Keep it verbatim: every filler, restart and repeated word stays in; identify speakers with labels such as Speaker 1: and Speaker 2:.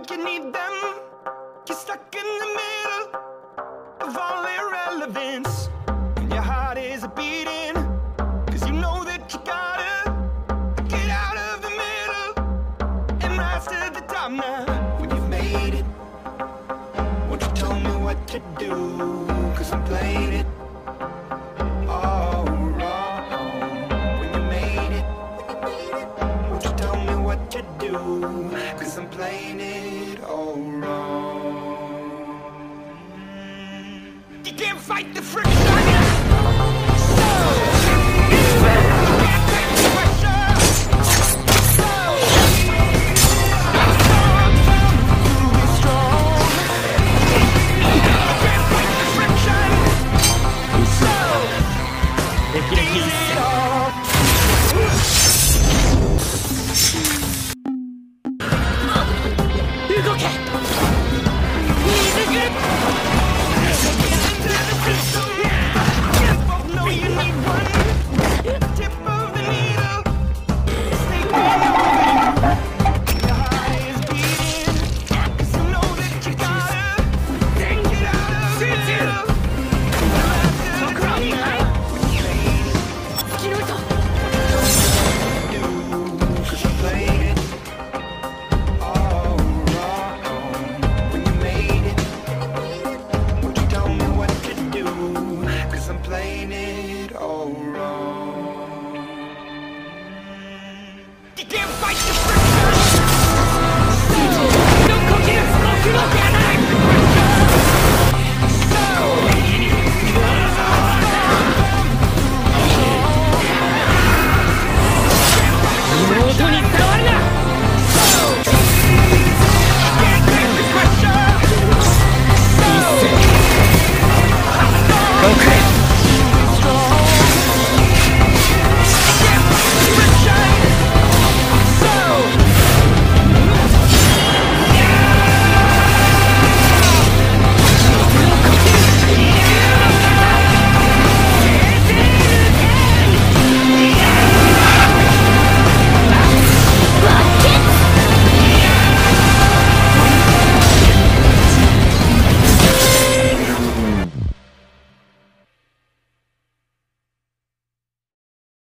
Speaker 1: think you need them. You're stuck in the middle of all irrelevance, and your heart is beating, cause you know that you gotta get out of the middle and rise to the top now. When you've made it, won't you tell me what to do, cause I'm playing it all wrong. When you made it, won't you tell me what to do, cause I'm playing it all wrong. You can't fight the friction.